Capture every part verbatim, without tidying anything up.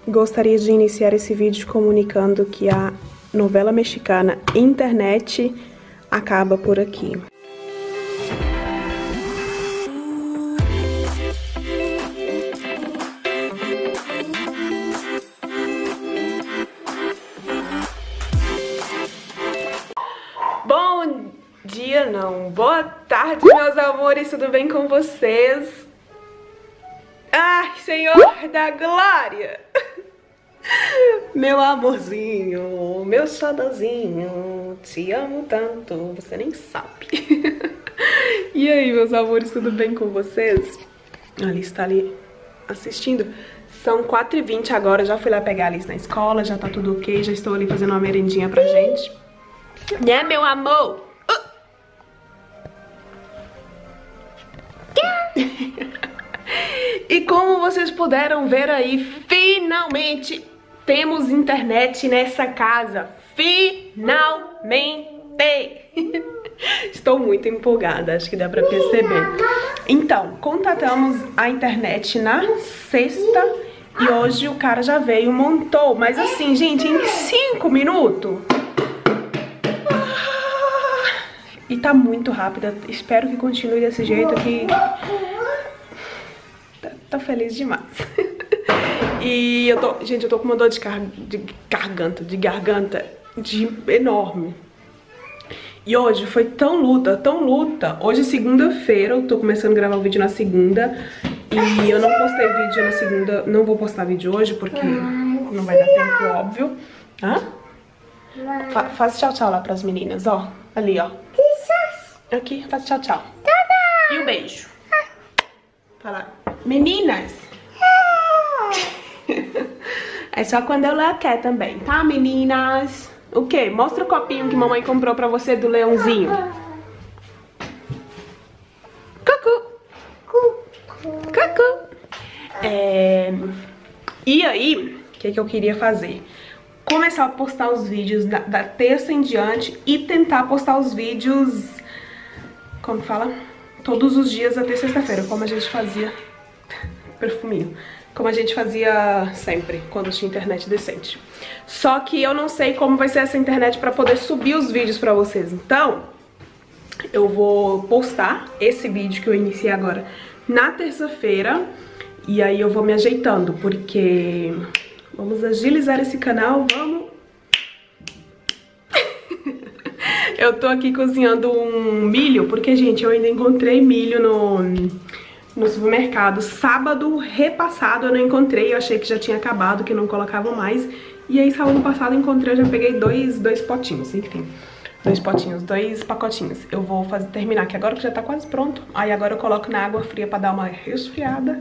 gostaria de iniciar esse vídeo comunicando que a novela mexicana Internet acaba por aqui. Bom dia, não. Boa tarde, meus amores. Tudo bem com vocês? Ai, Senhor da Glória! Meu amorzinho, meu xodozinho, te amo tanto, você nem sabe. E aí, meus amores, tudo bem com vocês? A Alice tá ali assistindo. São quatro e vinte agora, já fui lá pegar a Alice na escola, já tá tudo ok, já estou ali fazendo uma merendinha pra gente. Né, meu amor? E como vocês puderam ver aí, finalmente temos internet nessa casa. Finalmente! Estou muito empolgada, acho que dá pra perceber. Então, contatamos a internet na sexta e hoje o cara já veio, montou. Mas assim, gente, em cinco minutos. E tá muito rápida. Espero que continue desse jeito aqui. Tô feliz demais. E eu tô, gente, eu tô com uma dor de, car de garganta, de garganta de enorme. E hoje foi tão luta, tão luta. Hoje é segunda-feira, eu tô começando a gravar o vídeo na segunda. E eu não postei vídeo na segunda, não vou postar vídeo hoje porque não vai dar tempo, óbvio. Hã? Fa faz tchau, tchau lá pras meninas, ó. Ali, ó. Aqui, faz tchau, tchau. E um beijo. Fala. Meninas! É só quando ela quer também, tá, meninas? O quê? Mostra o copinho que mamãe comprou pra você do leãozinho. Cucu! Cucu! É... E aí, o que, que eu queria fazer? Começar a postar os vídeos da, da terça em diante e tentar postar os vídeos... Como fala? Todos os dias até sexta-feira, como a gente fazia... Perfuminho. Como a gente fazia sempre, quando tinha internet decente. Só que eu não sei como vai ser essa internet pra poder subir os vídeos pra vocês. Então, eu vou postar esse vídeo que eu iniciei agora na terça-feira. E aí eu vou me ajeitando, porque... Vamos agilizar esse canal, vamos... Eu tô aqui cozinhando um milho, porque, gente, eu ainda encontrei milho no, no supermercado. Sábado repassado eu não encontrei, eu achei que já tinha acabado, que não colocavam mais. E aí, sábado passado eu encontrei, eu já peguei dois, dois potinhos, enfim. Dois potinhos, dois pacotinhos. Eu vou fazer, terminar aqui agora, que já tá quase pronto. Aí agora eu coloco na água fria pra dar uma resfriada.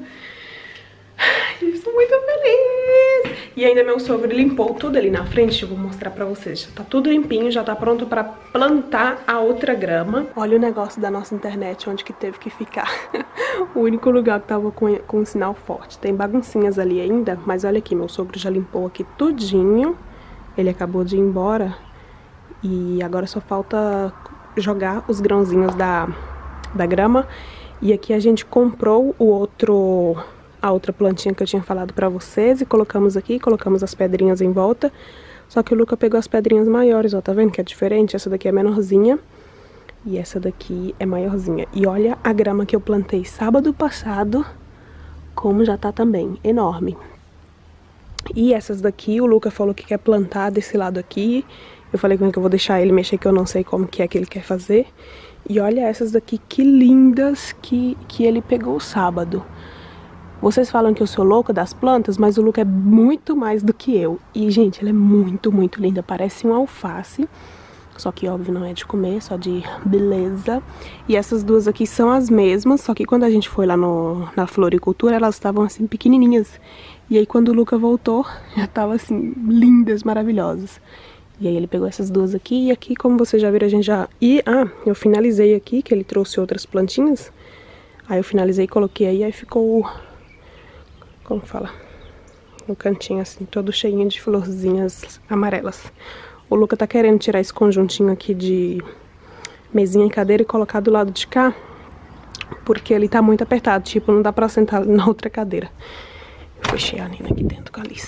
Estou muito feliz! E ainda meu sogro limpou tudo ali na frente, eu vou mostrar pra vocês. Já tá tudo limpinho, já tá pronto pra plantar a outra grama. Olha o negócio da nossa internet, onde que teve que ficar. O único lugar que tava com, com um sinal forte. Tem baguncinhas ali ainda, mas olha aqui, meu sogro já limpou aqui tudinho. Ele acabou de ir embora. E agora só falta jogar os grãozinhos da, da grama. E aqui a gente comprou o outro... a outra plantinha que eu tinha falado pra vocês e colocamos aqui, colocamos as pedrinhas em volta. Só que o Luca pegou as pedrinhas maiores, ó, tá vendo que é diferente? Essa daqui é menorzinha e essa daqui é maiorzinha. E olha a grama que eu plantei sábado passado, como já tá também, enorme. E essas daqui, o Luca falou que quer plantar desse lado aqui. Eu falei com ele que eu vou deixar ele mexer, que eu não sei como que é que ele quer fazer. E olha essas daqui, que lindas que, que ele pegou sábado. Vocês falam que eu sou louca das plantas, mas o Luca é muito mais do que eu. E, gente, ela é muito, muito linda. Parece um alface. Só que, óbvio, não é de comer, só de beleza. E essas duas aqui são as mesmas. Só que quando a gente foi lá no, na floricultura, elas estavam, assim, pequenininhas. E aí, quando o Luca voltou, já estavam, assim, lindas, maravilhosas. E aí, ele pegou essas duas aqui. E aqui, como vocês já viram, a gente já... E, ah, eu finalizei aqui, que ele trouxe outras plantinhas. Aí, eu finalizei e coloquei aí, aí ficou... Como fala? No cantinho assim, todo cheinho de florzinhas amarelas. O Luca tá querendo tirar esse conjuntinho aqui de mesinha e cadeira e colocar do lado de cá, porque ele tá muito apertado, tipo, não dá pra sentar na outra cadeira. Eu fechei a Nina aqui dentro com a Alice.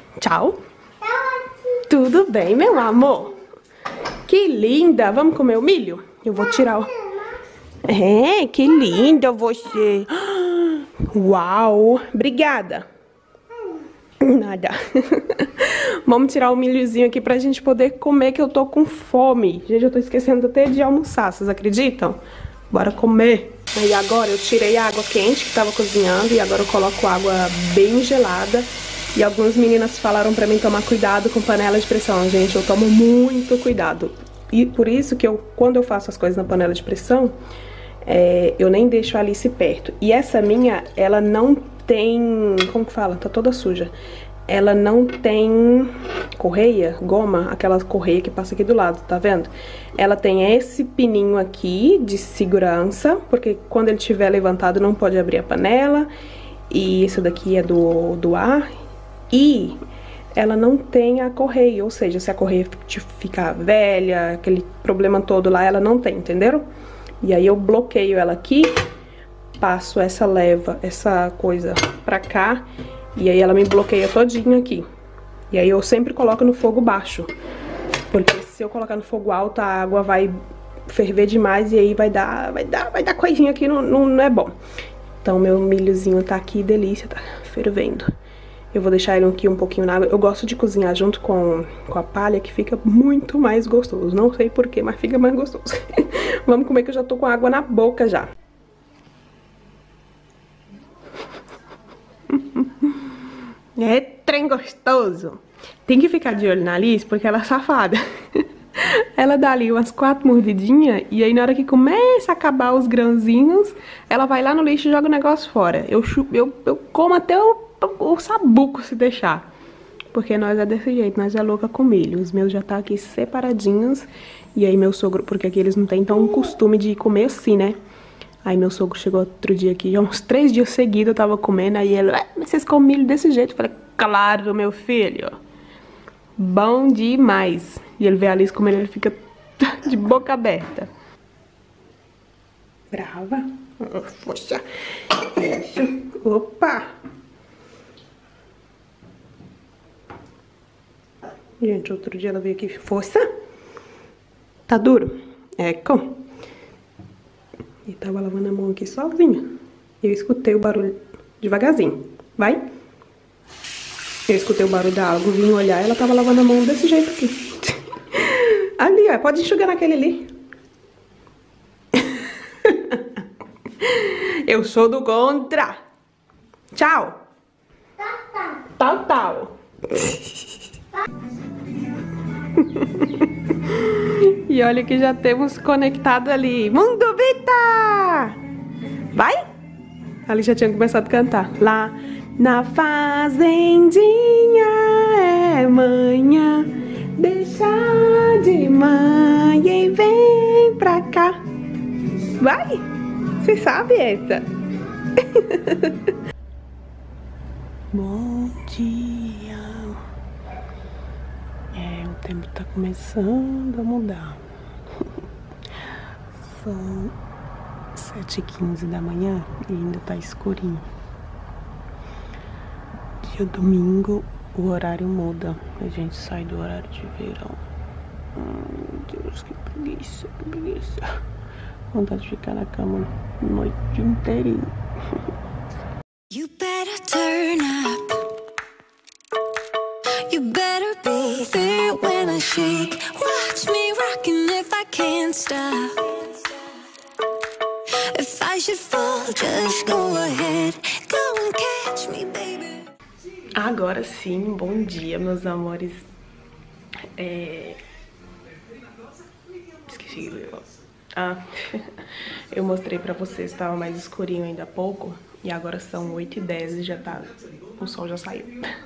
Tchau. Tudo bem, meu amor? Que linda! Vamos comer o milho? Eu vou tirar o... É, que linda você! Uau! Obrigada! Nada. Vamos tirar o milhozinho aqui pra gente poder comer, que eu tô com fome. Gente, eu tô esquecendo até de almoçar, vocês acreditam? Bora comer. Aí agora eu tirei a água quente que tava cozinhando e agora eu coloco água bem gelada. E algumas meninas falaram pra mim tomar cuidado com panela de pressão. Gente, eu tomo muito cuidado. E por isso que eu, quando eu faço as coisas na panela de pressão, é, eu nem deixo a Alice perto. E essa minha, ela não tem... Como que fala? Tá toda suja. Ela não tem correia, goma, aquela correia que passa aqui do lado, tá vendo? Ela tem esse pininho aqui de segurança, porque quando ele estiver levantado não pode abrir a panela. E isso daqui é do, do ar. E ela não tem a correia, ou seja, se a correia ficar velha, aquele problema todo lá, ela não tem, entenderam? E aí eu bloqueio ela aqui, passo essa leva, essa coisa pra cá, e aí ela me bloqueia todinho aqui. E aí eu sempre coloco no fogo baixo, porque se eu colocar no fogo alto, a água vai ferver demais e aí vai dar, vai dar, vai dar coisinha aqui, não, não, não é bom. Então meu milhozinho tá aqui, delícia, tá fervendo. Eu vou deixar ele aqui um pouquinho na água. Eu gosto de cozinhar junto com, com a palha, que fica muito mais gostoso. Não sei porquê, mas fica mais gostoso. Vamos comer que eu já tô com água na boca já. É trem gostoso. Tem que ficar de olho na Alice, porque ela é safada. Ela dá ali umas quatro mordidinhas e aí na hora que começa a acabar os grãozinhos, ela vai lá no lixo e joga o negócio fora. Eu, eu, eu como até o... o sabuco se deixar, porque nós é desse jeito, nós é louca com milho. Os meus já tá aqui separadinhos. E aí meu sogro, porque aqui eles não tem tão costume de comer assim, né? Aí meu sogro chegou outro dia aqui, já uns três dias seguidos eu tava comendo. Aí ele, ah, mas vocês comem milho desse jeito? Eu falei, claro, meu filho, bom demais. E ele vê a Alice comendo, ele fica de boca aberta. Brava. Força. Isso. Opa. Gente, outro dia ela veio aqui, força, tá duro, é, com. E tava lavando a mão aqui sozinha. Eu escutei o barulho, devagarzinho, vai. Eu escutei o barulho da água, vim olhar, ela tava lavando a mão desse jeito aqui. Ali, ó, pode enxugar naquele ali. Eu sou do contra. Tchau. Tal, tal. E olha que já temos conectado ali. Mundo Vita! Vai? Ali já tinha começado a cantar. Lá na fazendinha é manhã, deixa de manhã e vem pra cá. Vai? Você sabe essa? Bom dia. É, o tempo tá começando a mudar. São sete e quinze da manhã e ainda tá escurinho. Dia domingo o horário muda. A gente sai do horário de verão. Ai, meu Deus, que preguiça, que preguiça. Vontade de ficar na cama a noite inteirinha. You better turn up. You better be there when I shake. Watch me rocking if I can't stop. If I should fall, just go ahead. Go and catch me, baby. Agora sim, bom dia, meus amores. É... Esqueci de Ah, eu mostrei pra vocês, tava mais escurinho ainda há pouco. E agora são oito e dez e já tá... o sol já saiu.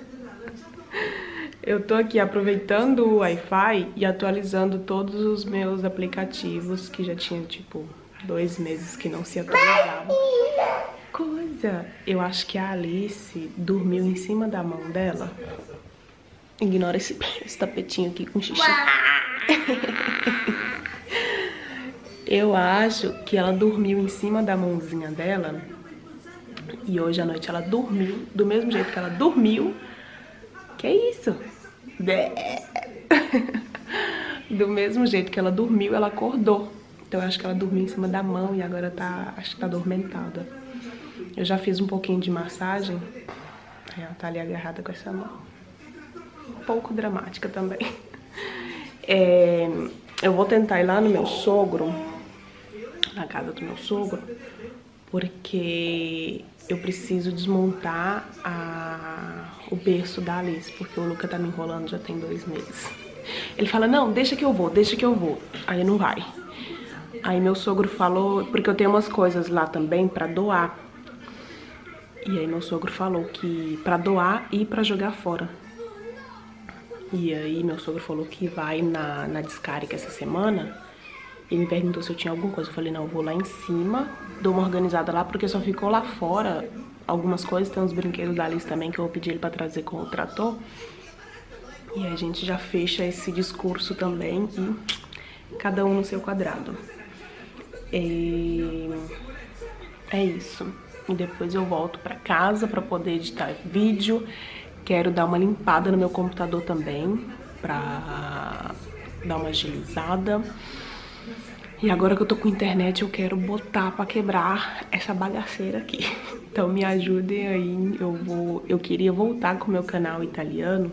Eu tô aqui aproveitando o Wi-Fi e atualizando todos os meus aplicativos que já tinha, tipo, dois meses que não se atualizavam. Coisa! Eu acho que a Alice dormiu em cima da mão dela. Ignora esse, esse tapetinho aqui com xixi. Eu acho que ela dormiu em cima da mãozinha dela. E hoje à noite ela dormiu do mesmo jeito que ela dormiu. Que isso? Do mesmo jeito que ela dormiu, ela acordou. Então eu acho que ela dormiu em cima da mão e agora tá, acho que tá adormentada. Eu já fiz um pouquinho de massagem. Ela tá ali agarrada com essa mão. Um pouco dramática também. É, eu vou tentar ir lá no meu sogro, na casa do meu sogro, porque eu preciso desmontar a, o berço da Alice, porque o Luca tá me enrolando já tem dois meses. Ele fala, não, deixa que eu vou, deixa que eu vou. Aí não vai. Aí meu sogro falou, porque eu tenho umas coisas lá também pra doar. E aí meu sogro falou que pra doar e pra jogar fora. E aí meu sogro falou que vai na, na descarga essa semana. Ele me perguntou se eu tinha alguma coisa. Eu falei, não, eu vou lá em cima, dou uma organizada lá, porque só ficou lá fora algumas coisas. Tem uns brinquedos da Alice também que eu vou pedir ele pra trazer com o trator. E aí a gente já fecha esse discurso também e cada um no seu quadrado. E é isso. E depois eu volto pra casa pra poder editar vídeo. Quero dar uma limpada no meu computador também, pra dar uma agilizada. E agora que eu tô com internet, eu quero botar pra quebrar essa bagaceira aqui. Então me ajudem aí, eu vou... Eu queria voltar com o meu canal italiano,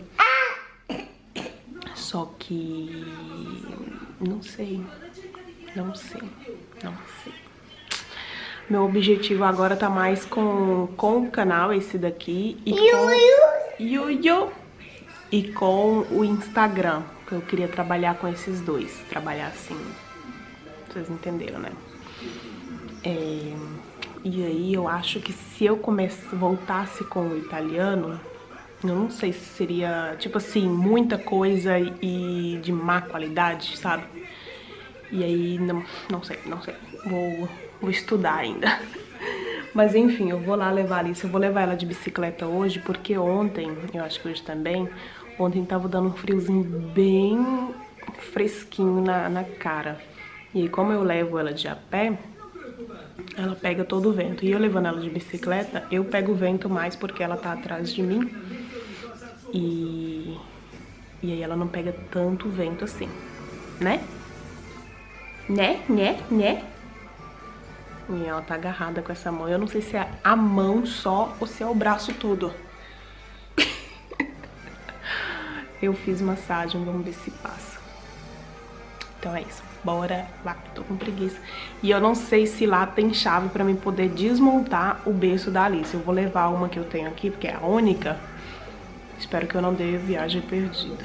só que... Não sei, não sei, não sei. Meu objetivo agora tá mais com, com o canal, esse daqui, e com... Yuyu e com o Instagram, que eu queria trabalhar com esses dois, trabalhar assim, vocês entenderam, né? É, e aí eu acho que se eu comece, voltasse com o italiano, eu não sei se seria, tipo assim, muita coisa e de má qualidade, sabe? E aí, não, não sei, não sei, vou, vou estudar ainda. Mas enfim, eu vou lá levar a Alice, eu vou levar ela de bicicleta hoje, porque ontem, eu acho que hoje também, ontem tava dando um friozinho bem fresquinho na, na cara. E aí como eu levo ela de a pé, ela pega todo o vento. E eu levando ela de bicicleta, eu pego o vento mais porque ela tá atrás de mim. E, e aí ela não pega tanto vento assim, né? Né, né, né? E ela tá agarrada com essa mão. Eu não sei se é a mão só ou se é o braço todo. Eu fiz massagem, vamos ver se passa. Então é isso, bora lá, tô com preguiça. E eu não sei se lá tem chave pra mim poder desmontar o berço da Alice. Eu vou levar uma que eu tenho aqui, porque é a única. Espero que eu não dê viagem perdida.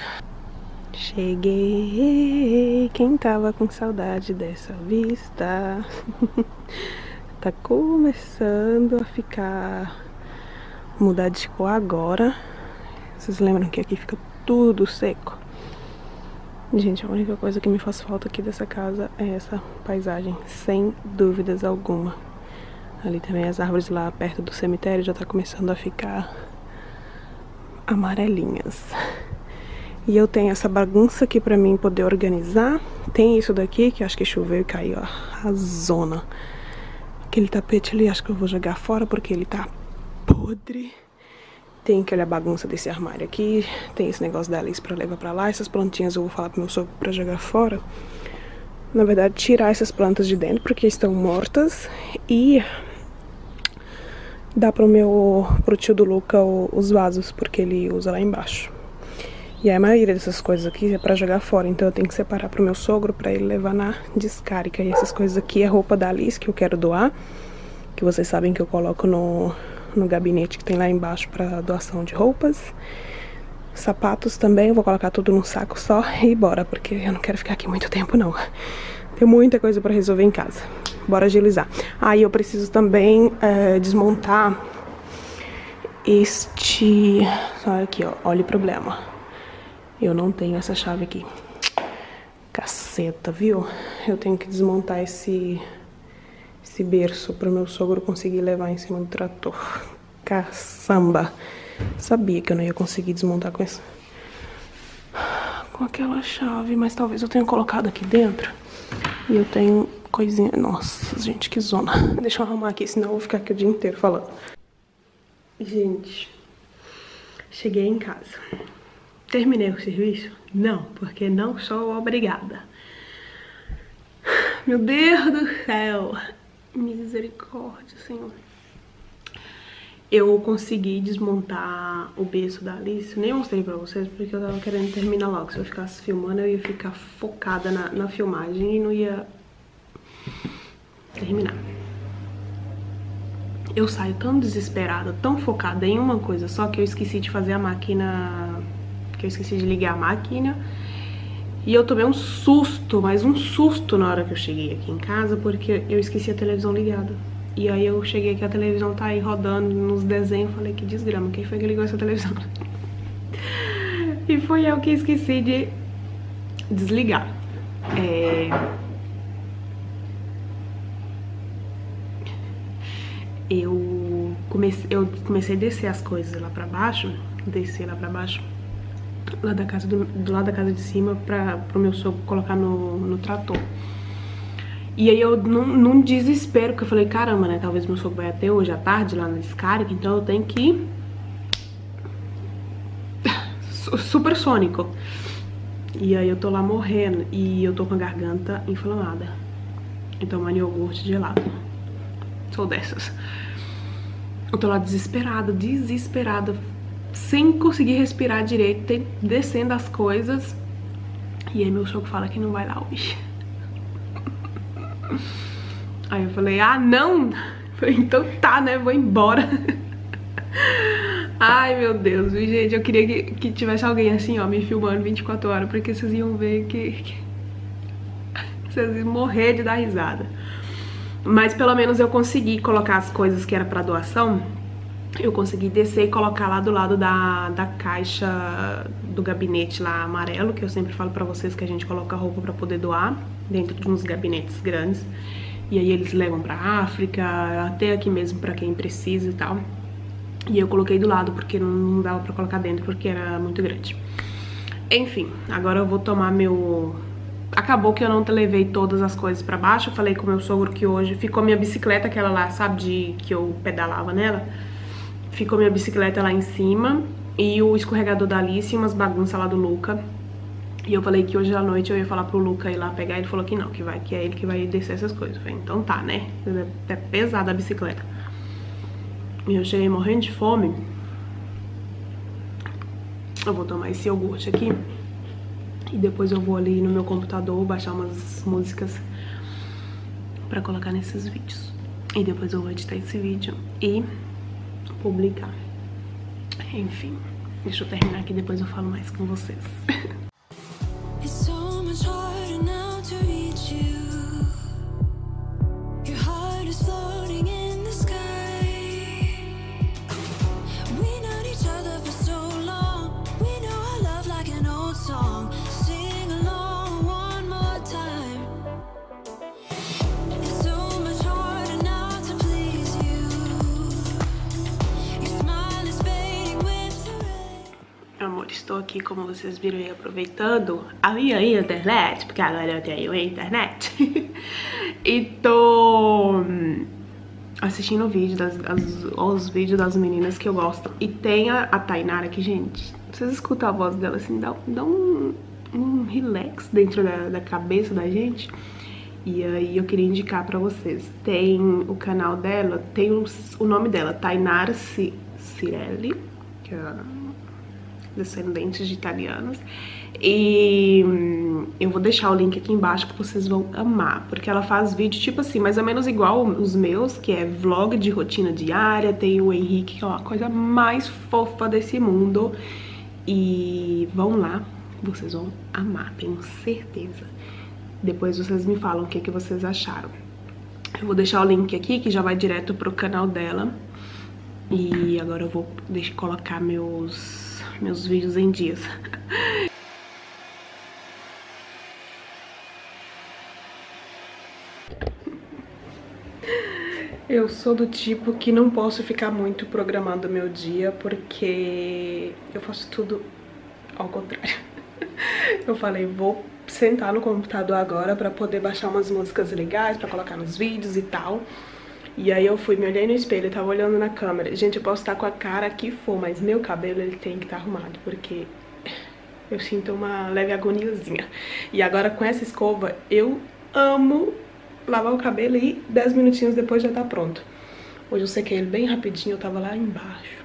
Cheguei, quem tava com saudade dessa vista? Tá começando a ficar, mudar de cor agora. Vocês lembram que aqui fica tudo seco? Gente, a única coisa que me faz falta aqui dessa casa é essa paisagem, sem dúvidas alguma. Ali também as árvores lá perto do cemitério já tá começando a ficar amarelinhas. E eu tenho essa bagunça aqui pra mim poder organizar. Tem isso daqui, que acho que choveu e caiu, ó, a zona. Aquele tapete ali, acho que eu vou jogar fora porque ele tá podre. Tem aquela bagunça desse armário aqui. Tem esse negócio da Alice pra levar pra lá. Essas plantinhas eu vou falar pro meu sogro pra jogar fora. Na verdade, tirar essas plantas de dentro porque estão mortas. E dar pro meu, pro tio do Luca os vasos, porque ele usa lá embaixo. E a maioria dessas coisas aqui é pra jogar fora, então eu tenho que separar pro meu sogro pra ele levar na descarga. E essas coisas aqui é roupa da Alice que eu quero doar, que vocês sabem que eu coloco no, no gabinete que tem lá embaixo pra doação de roupas. Sapatos também, eu vou colocar tudo num saco só e bora, porque eu não quero ficar aqui muito tempo não. Tem muita coisa pra resolver em casa. Bora agilizar. Aí ah, eu preciso também é, desmontar este... Olha aqui, ó, olha o problema. Eu não tenho essa chave aqui. Caceta, viu? Eu tenho que desmontar esse, esse berço para o meu sogro conseguir levar em cima do trator. Caçamba. Sabia que eu não ia conseguir desmontar com essa... com aquela chave, mas talvez eu tenha colocado aqui dentro. E eu tenho coisinha... Nossa, gente, que zona. Deixa eu arrumar aqui, senão eu vou ficar aqui o dia inteiro falando. Gente, cheguei em casa. terminei o serviço? Não, porque não sou obrigada. Meu Deus do céu. Misericórdia, Senhor. Eu consegui desmontar o berço da Alice. Nem mostrei pra vocês porque eu tava querendo terminar logo. Se eu ficasse filmando, eu ia ficar focada na, na filmagem e não ia terminar. Eu saio tão desesperada, tão focada em uma coisa só, que eu esqueci de fazer a máquina... Que eu esqueci de ligar a máquina. E eu tomei um susto, mas um susto na hora que eu cheguei aqui em casa, porque eu esqueci a televisão ligada. E aí eu cheguei aqui, a televisão tá aí rodando nos desenhos, falei, que desgrama, quem foi que ligou essa televisão? E foi eu que esqueci de desligar. É... Eu comecei, eu comecei a descer as coisas lá pra baixo, descer lá pra baixo, lá da casa do, do lado da casa de cima, pra, pro meu sogro colocar no, no trator. E aí eu, num, num desespero, porque eu falei, caramba, né, talvez meu sogro vai até hoje à tarde lá na descarga, então eu tenho que ir supersônico. E aí eu tô lá morrendo e eu tô com a garganta inflamada. Então, tomando iogurte gelado. Sou dessas. Eu tô lá desesperada, desesperada, sem conseguir respirar direito, descendo as coisas. E aí meu sogro fala que não vai lá hoje. Aí eu falei, ah, não? Falei, então tá, né, vou embora. Ai, meu Deus, gente, eu queria que, que tivesse alguém assim, ó, me filmando vinte e quatro horas, porque vocês iam ver que, que... vocês iam morrer de dar risada. Mas pelo menos eu consegui colocar as coisas que era pra doação. Eu consegui descer e colocar lá do lado da, da caixa do gabinete lá amarelo, que eu sempre falo pra vocês que a gente coloca roupa pra poder doar, dentro de uns gabinetes grandes. E aí eles levam pra África, até aqui mesmo pra quem precisa e tal. E eu coloquei do lado porque não dava pra colocar dentro, porque era muito grande. Enfim, agora eu vou tomar meu... Acabou que eu não levei todas as coisas pra baixo. Eu falei com o meu sogro que hoje ficou minha bicicleta, aquela lá, sabe, de que eu pedalava nela. Ficou minha bicicleta lá em cima e o escorregador da Alice e umas bagunças lá do Luca. E eu falei que hoje à noite eu ia falar pro Luca ir lá pegar. Ele falou que não, que, vai, que é ele que vai descer essas coisas. Eu falei, então tá, né? É pesada a bicicleta. E eu cheguei morrendo de fome. Eu vou tomar esse iogurte aqui. E depois eu vou ali no meu computador baixar umas músicas pra colocar nesses vídeos. E depois eu vou editar esse vídeo e publicar. Enfim, deixa eu terminar aqui, depois eu falo mais com vocês. Estou aqui, como vocês viram, aí, aproveitando a minha internet, porque agora eu tenho internet. E tô assistindo o vídeo das, as, os vídeos das meninas que eu gosto. E tem a, a Tainara aqui, gente. Vocês escutam a voz dela assim, dá, dá um, um relax dentro da, da cabeça da gente. E aí eu queria indicar pra vocês. Tem o canal dela, tem o, o nome dela, Tainara Cirelli, que é descendentes de italianos. E eu vou deixar o link aqui embaixo que vocês vão amar, porque ela faz vídeo tipo assim, mais ou menos igual os meus, que é vlog de rotina diária. Tem o Henrique, que é uma coisa mais fofa desse mundo. E vão lá, vocês vão amar, tenho certeza. Depois vocês me falam o que, que vocês acharam. Eu vou deixar o link aqui, que já vai direto pro canal dela. E agora eu vou deixar, colocar meus... meus vídeos em dias. Eu sou do tipo que não posso ficar muito programando meu dia, porque eu faço tudo ao contrário. Eu falei, vou sentar no computador agora pra poder baixar umas músicas legais, pra colocar nos vídeos e tal. E aí eu fui, me olhei no espelho, eu tava olhando na câmera. Gente, eu posso estar com a cara que for, mas meu cabelo, ele tem que estar arrumado, porque Eu sinto uma leve agoniazinha. E agora com essa escova, eu amo lavar o cabelo e dez minutinhos depois já tá pronto. Hoje eu sequei ele bem rapidinho, eu tava lá embaixo.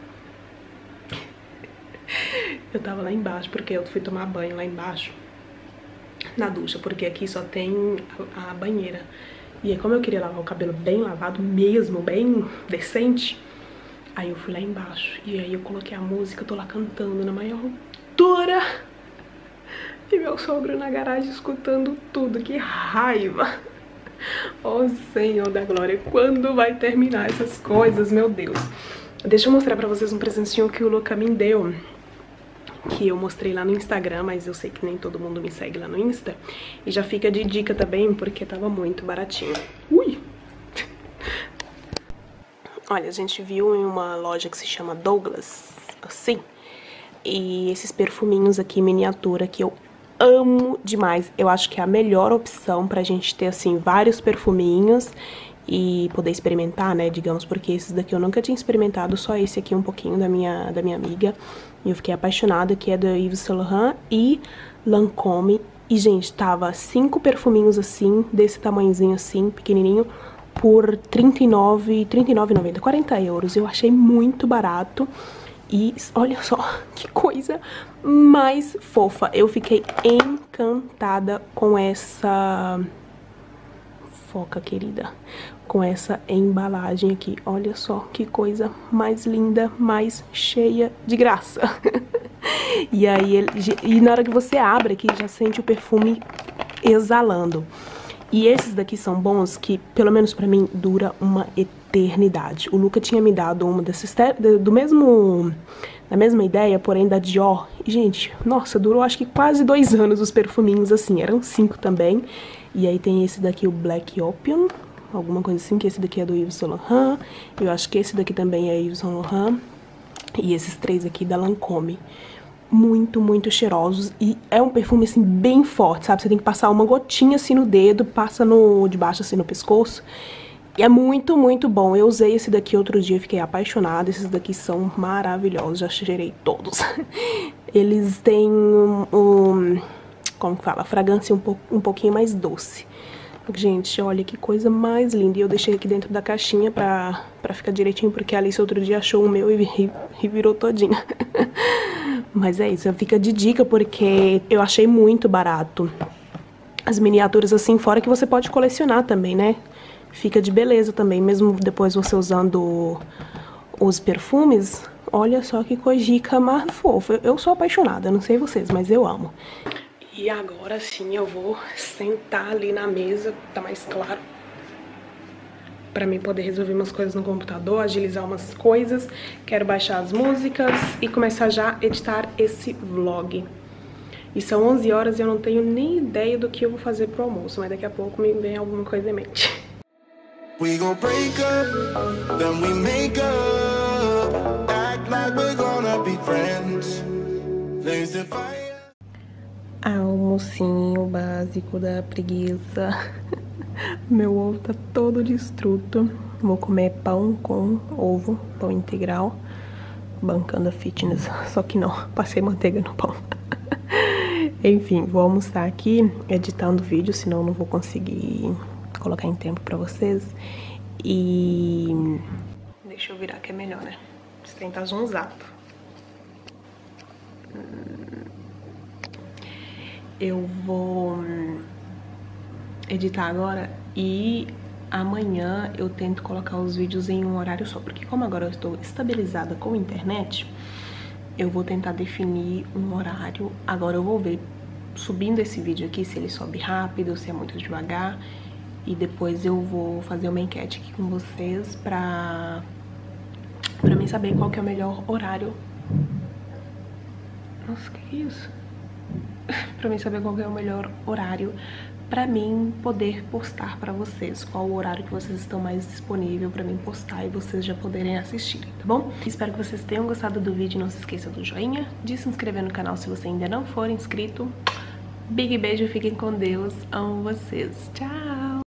Eu tava lá embaixo porque eu fui tomar banho lá embaixo, na ducha, porque aqui só tem a, a banheira. E aí como eu queria lavar o cabelo bem lavado mesmo, bem decente, aí eu fui lá embaixo. E aí eu coloquei a música, eu tô lá cantando na maior altura. E meu sogro na garagem escutando tudo, que raiva. Oh Senhor da glória, quando vai terminar essas coisas, meu Deus. Deixa eu mostrar pra vocês um presentinho que o Luca me deu, que eu mostrei lá no Instagram, mas eu sei que nem todo mundo me segue lá no Insta. E já fica de dica também, porque tava muito baratinho. Ui! Olha, a gente viu em uma loja que se chama Douglas, assim, e esses perfuminhos aqui, miniatura, que eu amo demais. Eu acho que é a melhor opção pra gente ter, assim, vários perfuminhos e poder experimentar, né, digamos, porque esses daqui eu nunca tinha experimentado, só esse aqui um pouquinho da minha, da minha amiga, e eu fiquei apaixonada, que é da Yves Saint Laurent e Lancôme, e, gente, tava cinco perfuminhos assim, desse tamanhozinho assim, pequenininho, por trinta e nove reais, trinta e nove reais e noventa centavos, quarenta euros, eu achei muito barato. E olha só que coisa mais fofa. Eu fiquei encantada com essa foca querida, com essa embalagem aqui. Olha só que coisa mais linda, mais cheia de graça. E aí, ele, e na hora que você abre aqui, já sente o perfume exalando. E esses daqui são bons que, pelo menos pra mim, dura uma eternidade. O Luca tinha me dado uma desses, do mesmo, da mesma ideia, porém da Dior. E, gente, nossa, durou acho que quase dois anos os perfuminhos assim, eram cinco também. E aí tem esse daqui, o Black Opium, alguma coisa assim, que esse daqui é do Yves Saint Laurent. Eu acho que esse daqui também é Yves Saint Laurent. E esses três aqui da Lancôme. Muito, muito cheirosos, e é um perfume, assim, bem forte, sabe? Você tem que passar uma gotinha, assim, no dedo, passa no, de baixo, assim, no pescoço, e é muito, muito bom. Eu usei esse daqui outro dia, fiquei apaixonada, esses daqui são maravilhosos, já cheirei todos. Eles têm um, um como que fala? A fragrância um, po, um pouquinho mais doce. Gente, olha que coisa mais linda, e eu deixei aqui dentro da caixinha pra, pra ficar direitinho, porque a Alice outro dia achou o meu e, e, e virou todinha. Mas é isso, fica de dica porque eu achei muito barato. As miniaturas assim, fora que você pode colecionar também, né? Fica de beleza também, mesmo depois você usando os perfumes. Olha só que coisica mais fofa. Eu sou apaixonada, não sei vocês, mas eu amo. E agora sim eu vou sentar ali na mesa, tá mais claro, pra mim poder resolver umas coisas no computador, agilizar umas coisas. Quero baixar as músicas e começar já a editar esse vlog. E são onze horas e eu não tenho nem ideia do que eu vou fazer pro almoço, mas daqui a pouco me vem alguma coisa em mente. We gon' break up, then we make up, act like we're gonna be friends. Things that fire. Almocinho básico da preguiça. Meu ovo tá todo destruto. Vou comer pão com ovo, pão integral, bancando a fitness. Só que não, passei manteiga no pão. Enfim, vou almoçar aqui, editando o vídeo, senão não vou conseguir colocar em tempo pra vocês. E deixa eu virar que é melhor, né? Esse trem tá zonzado. Eu vou editar agora e amanhã eu tento colocar os vídeos em um horário só, porque como agora eu estou estabilizada com a internet, eu vou tentar definir um horário. Agora eu vou ver, subindo esse vídeo aqui, se ele sobe rápido, se é muito devagar, e depois eu vou fazer uma enquete aqui com vocês pra, pra mim saber qual que é o melhor horário. Nossa, que que é isso? Pra mim saber qual que é o melhor horário pra mim poder postar pra vocês, qual o horário que vocês estão mais disponível pra mim postar e vocês já poderem assistir, tá bom? Espero que vocês tenham gostado do vídeo, não se esqueça do joinha, de se inscrever no canal se você ainda não for inscrito. Big beijo, fiquem com Deus, amo vocês, tchau!